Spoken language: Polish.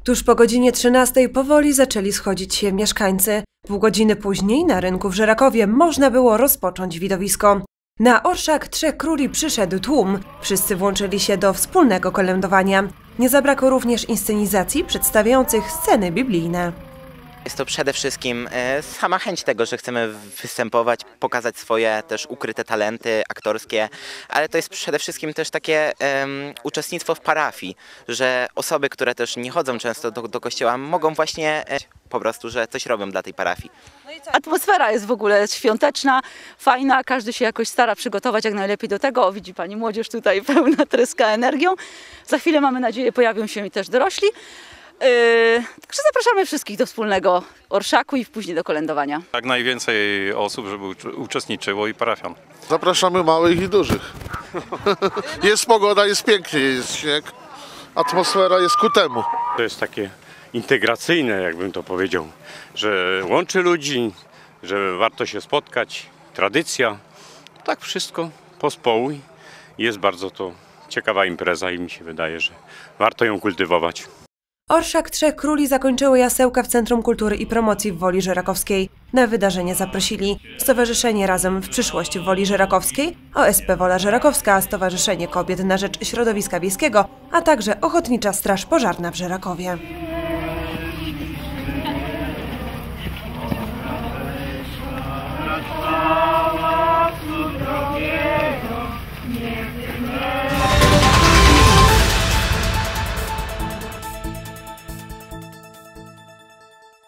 Tuż po godzinie 13 powoli zaczęli schodzić się mieszkańcy. Pół godziny później na rynku w Żerakowie można było rozpocząć widowisko. Na orszak Trzech Króli przyszedł tłum. Wszyscy włączyli się do wspólnego kolędowania. Nie zabrakło również inscenizacji przedstawiających sceny biblijne. Jest to przede wszystkim sama chęć tego, że chcemy występować, pokazać swoje też ukryte talenty aktorskie, ale to jest przede wszystkim też takie uczestnictwo w parafii, że osoby, które też nie chodzą często do kościoła, mogą właśnie po prostu, że coś robią dla tej parafii. Atmosfera jest w ogóle świąteczna, fajna, każdy się jakoś stara przygotować jak najlepiej do tego. O, widzi pani młodzież tutaj pełna tryska energią. Za chwilę, mamy nadzieję, pojawią się też dorośli. Także zapraszamy wszystkich do wspólnego orszaku i później do kolędowania. Jak najwięcej osób, żeby uczestniczyło i parafian. Zapraszamy małych i dużych. Jest pogoda, jest pięknie, jest śnieg. Atmosfera jest ku temu. To jest takie integracyjne, jakbym to powiedział, że łączy ludzi, że warto się spotkać, tradycja. Tak wszystko pospół. Jest bardzo to ciekawa impreza i mi się wydaje, że warto ją kultywować. Orszak Trzech Króli zakończyły jasełka w Centrum Kultury i Promocji w Woli Żerakowskiej. Na wydarzenie zaprosili Stowarzyszenie Razem w Przyszłość w Woli Żerakowskiej, OSP Wola Żerakowska, Stowarzyszenie Kobiet na Rzecz Środowiska Wiejskiego, a także Ochotnicza Straż Pożarna w Żerakowie.